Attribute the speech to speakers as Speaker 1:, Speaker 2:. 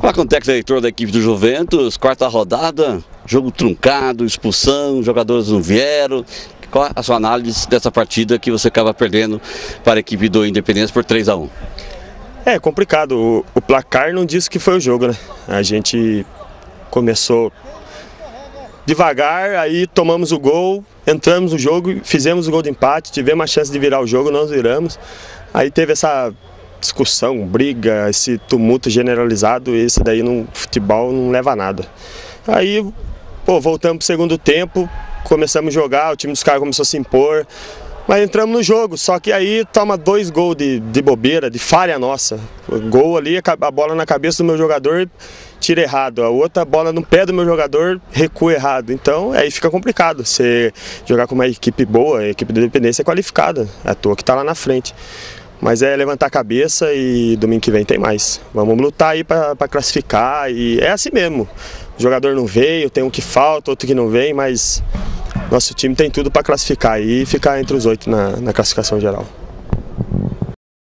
Speaker 1: Fala com o técnico diretor da equipe do Juventus, quarta rodada, jogo truncado, expulsão, jogadores não vieram. Qual a sua análise dessa partida que você acaba perdendo para a equipe do Independência por 3-1?
Speaker 2: É complicado, o placar não diz que foi o jogo, né? A gente começou devagar, aí tomamos o gol, entramos no jogo, fizemos o gol de empate, tivemos a chance de virar o jogo, nós viramos. Aí teve essa discussão, briga, esse tumulto generalizado, esse daí no futebol não leva a nada. Aí, voltamos para o segundo tempo, começamos a jogar, o time dos caras começou a se impor, mas entramos no jogo, só que aí toma 2 gols de bobeira, de falha nossa. O gol ali, a bola na cabeça do meu jogador, tira errado. A outra bola no pé do meu jogador, recua errado. Então aí fica complicado. Você jogar com uma equipe boa, a equipe da Independência é qualificada, é à toa que está lá na frente. Mas é levantar a cabeça e domingo que vem tem mais. Vamos lutar aí para classificar e é assim mesmo. O jogador não veio, tem um que falta, outro que não vem, mas nosso time tem tudo para classificar e ficar entre os 8 na classificação geral.